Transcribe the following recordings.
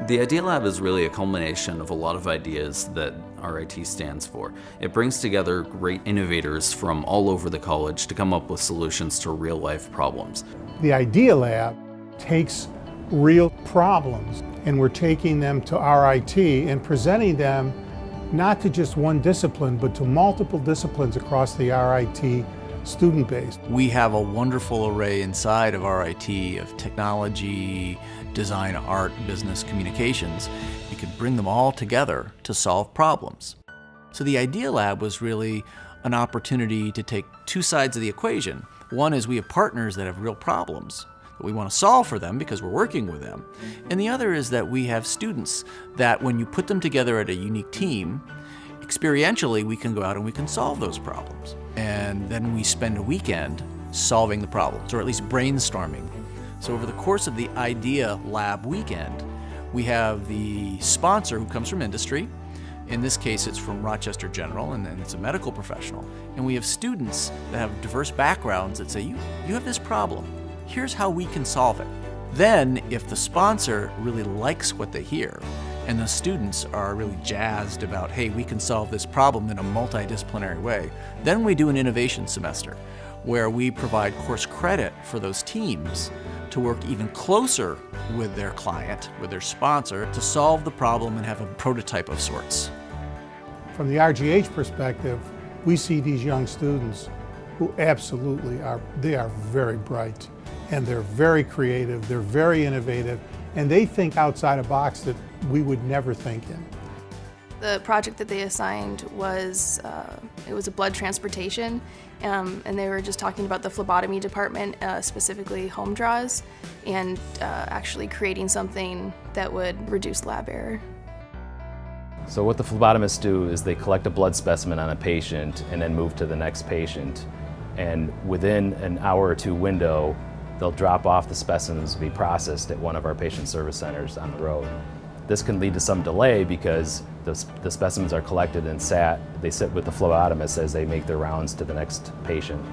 The IdeaLab is really a culmination of a lot of ideas that RIT stands for. It brings together great innovators from all over the college to come up with solutions to real-life problems. The IdeaLab takes real problems and we're taking them to RIT and presenting them not to just one discipline but to multiple disciplines across the RIT student base. We have a wonderful array inside of RIT of technology, design, art, business, communications. We could bring them all together to solve problems. So the IdeaLab was really an opportunity to take two sides of the equation. One is we have partners that have real problems that we want to solve for them because we're working with them. And the other is that we have students that when you put them together at a unique team, experientially we can go out and we can solve those problems. And then we spend a weekend solving the problems, or at least brainstorming. So over the course of the IdeaLab weekend, we have the sponsor who comes from industry. In this case, it's from Rochester General, and it's a medical professional. And we have students that have diverse backgrounds that say, you have this problem. Here's how we can solve it. Then, if the sponsor really likes what they hear, and the students are really jazzed about, hey, we can solve this problem in a multidisciplinary way, then we do an innovation semester where we provide course credit for those teams to work even closer with their client, with their sponsor, to solve the problem and have a prototype of sorts. From the RGH perspective, we see these young students who absolutely are very bright and they're very creative, they're very innovative, and they think outside a box that we would never think in. The project that they assigned was, it was a blood transportation, and they were just talking about the phlebotomy department, specifically home draws, and actually creating something that would reduce lab error. So what the phlebotomists do is they collect a blood specimen on a patient and then move to the next patient. And within an hour or two window, they'll drop off the specimens to be processed at one of our patient service centers on the road. This can lead to some delay because the specimens are collected and they sit with the phlebotomist as they make their rounds to the next patient.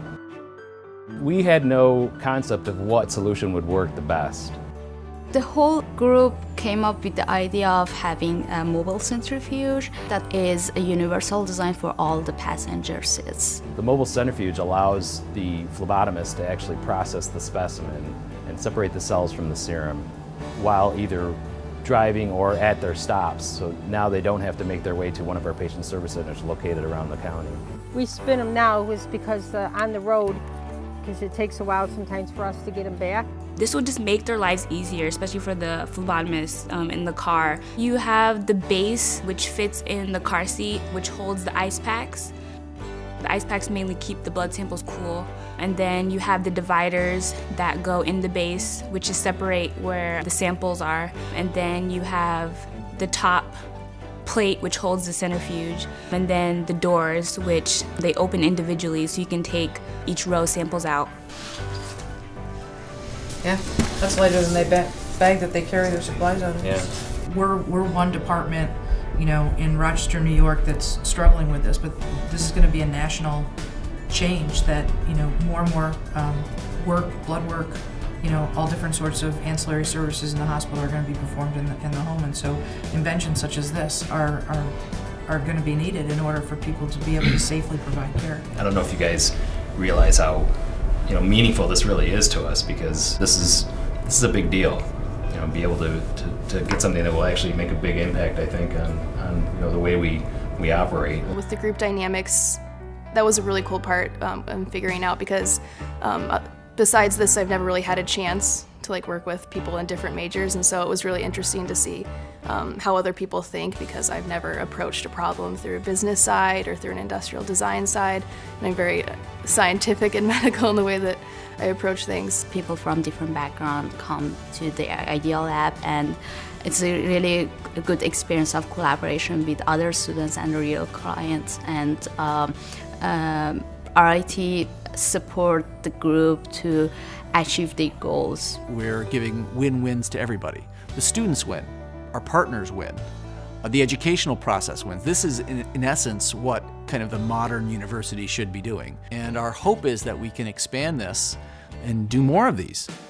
We had no concept of what solution would work the best. The whole group came up with the idea of having a mobile centrifuge that is a universal design for all the passenger seats. The mobile centrifuge allows the phlebotomist to actually process the specimen and separate the cells from the serum while either driving or at their stops. So now they don't have to make their way to one of our patient service centers located around the county. We spin them now because on the road, because it takes a while sometimes for us to get them back. This will just make their lives easier, especially for the phlebotomist in the car. You have the base, which fits in the car seat, which holds the ice packs. The ice packs mainly keep the blood samples cool. And then you have the dividers that go in the base, which is separate where the samples are. And then you have the top plate, which holds the centrifuge. And then the doors, which they open individually, so you can take each row samples out. Yeah, that's lighter than the bag that they carry their supplies out of. Yeah. We're one department, you know, in Rochester, New York that's struggling with this, but this is going to be a national change that, you know, more and more blood work, you know, all different sorts of ancillary services in the hospital are going to be performed in the home, and so inventions such as this are going to be needed in order for people to be able to safely provide care. I don't know if you guys realize how meaningful this really is to us, because this is a big deal. Be able to get something that will actually make a big impact, I think, on the way we operate. With the group dynamics, that was a really cool part in figuring out, because besides this, I've never really had a chance to work with people in different majors, and so it was really interesting to see how other people think, because I've never approached a problem through a business side or through an industrial design side, and I'm very scientific and medical in the way that I approach things. People from different backgrounds come to the IdeaLab, and it's a really good experience of collaboration with other students and real clients, and RIT support the group to achieve their goals. We're giving win-wins to everybody. The students win, our partners win, the educational process wins. This is in essence what kind of the modern university should be doing. And our hope is that we can expand this and do more of these.